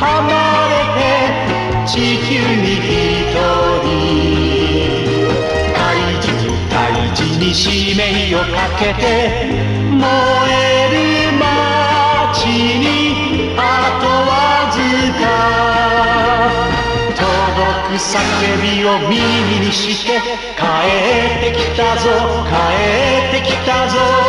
離れて地球に一人、大事に大事に使命をかけて燃える街にあとわずか、届く叫びを耳にして帰ってきたぞ帰ってきたぞ